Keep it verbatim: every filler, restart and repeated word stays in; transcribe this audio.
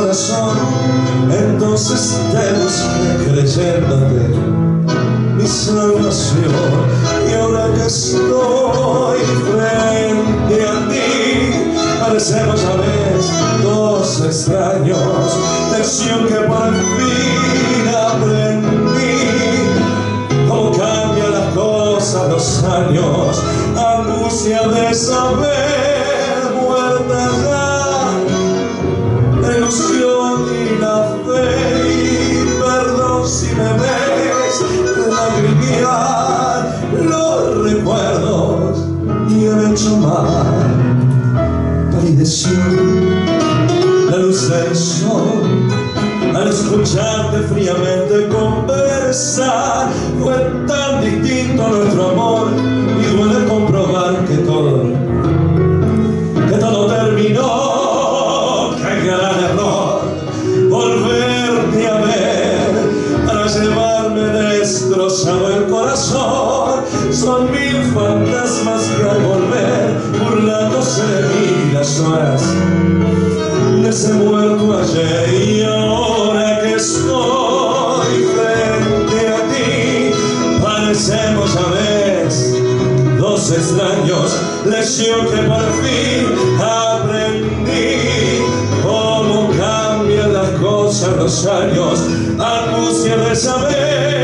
corazón. Entonces te busqué creyéndote mi salvación, y ahora que estoy frente a ti, parecemos a veces dos extraños. Lección que por fin aprendí, cómo cambian las cosas los años. Angustia de saber muerta ya la ilusión y la fe, y perdón si me ves lagrimear los recuerdos y el hecho mal. Palideció la luz del sol al escucharte fríamente conversar. Fue tan distinto nuestro amor, y duele comprobar que todo, que todo terminó. ¡Qué gran error! Volverte a ver para llevarme destrozado el corazón. Son mil fantasmas que al volver, burlándose de mí las horas de ese muerto ayer. Y ahora que estoy frente a ti, parecemos a veces dos extraños. Lección que por fin aprendí, cómo cambian las cosas los años. Angustia de saber